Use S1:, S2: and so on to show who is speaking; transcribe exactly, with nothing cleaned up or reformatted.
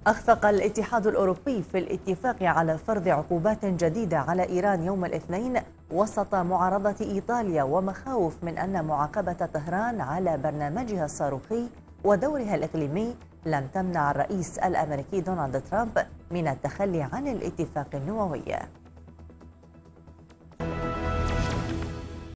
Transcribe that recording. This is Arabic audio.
S1: أخفق الاتحاد الأوروبي في الاتفاق على فرض عقوبات جديدة على إيران يوم الاثنين وسط معارضة إيطاليا ومخاوف من أن معاقبة طهران على برنامجها الصاروخي ودورها الإقليمي لم تمنع الرئيس الأمريكي دونالد ترامب من التخلي عن الاتفاق النووي.